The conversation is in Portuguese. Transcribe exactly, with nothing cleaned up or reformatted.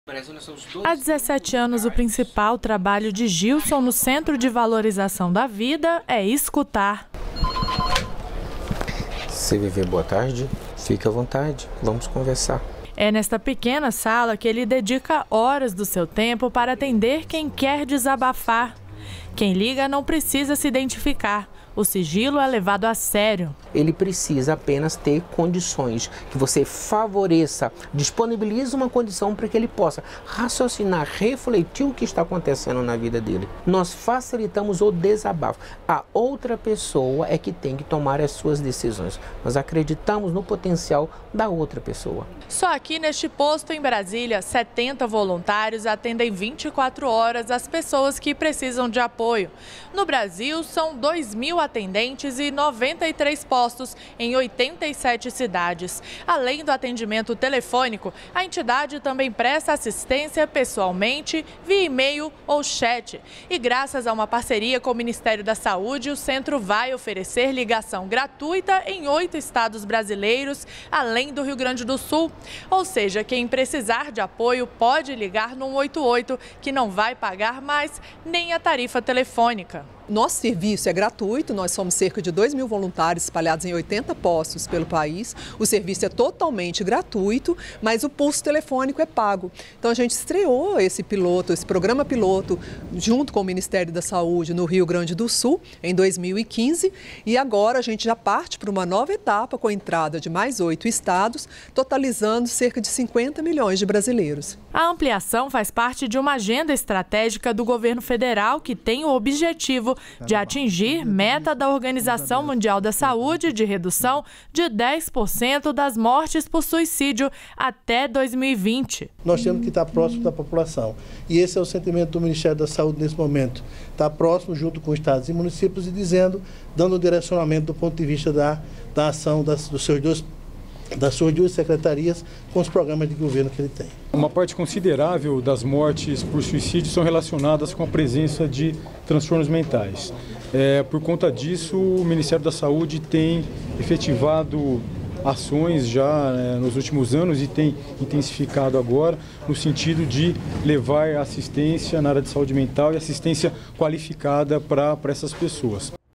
Há dezessete anos, o principal trabalho de Gilson no Centro de Valorização da Vida é escutar. C V V, boa tarde. Fique à vontade, vamos conversar. É nesta pequena sala que ele dedica horas do seu tempo para atender quem quer desabafar. Quem liga não precisa se identificar. O sigilo é levado a sério. Ele precisa apenas ter condições, que você favoreça, disponibilize uma condição para que ele possa raciocinar, refletir o que está acontecendo na vida dele. Nós facilitamos o desabafo. A outra pessoa é que tem que tomar as suas decisões. Nós acreditamos no potencial da outra pessoa. Só aqui neste posto em Brasília, setenta voluntários atendem vinte e quatro horas as pessoas que precisam de apoio. No Brasil, são dois mil atendentes e noventa e três postos em oitenta e sete cidades. Além do atendimento telefônico, a entidade também presta assistência pessoalmente, via e-mail ou chat. E graças a uma parceria com o Ministério da Saúde, o centro vai oferecer ligação gratuita em oito estados brasileiros, além do Rio Grande do Sul. Ou seja, quem precisar de apoio pode ligar no um oito oito, que não vai pagar mais nem a tarifa telefônica. Nosso serviço é gratuito, nós somos cerca de dois mil voluntários espalhados em oitenta postos pelo país. O serviço é totalmente gratuito, mas o pulso telefônico é pago. Então a gente estreou esse piloto, esse programa piloto, junto com o Ministério da Saúde no Rio Grande do Sul, em dois mil e quinze. E agora a gente já parte para uma nova etapa com a entrada de mais oito estados, totalizando cerca de cinquenta milhões de brasileiros. A ampliação faz parte de uma agenda estratégica do governo federal que tem o objetivo de atingir meta da Organização Mundial da Saúde de redução de dez por cento das mortes por suicídio até dois mil e vinte. Nós temos que estar próximo da população e esse é o sentimento do Ministério da Saúde nesse momento. Estar próximo junto com estados e municípios e dizendo, dando um direcionamento do ponto de vista da, da ação das, dos seus dois das suas duas secretarias com os programas de governo que ele tem. Uma parte considerável das mortes por suicídio são relacionadas com a presença de transtornos mentais. É, por conta disso, o Ministério da Saúde tem efetivado ações já né, nos últimos anos e tem intensificado agora no sentido de levar assistência na área de saúde mental e assistência qualificada para essas pessoas.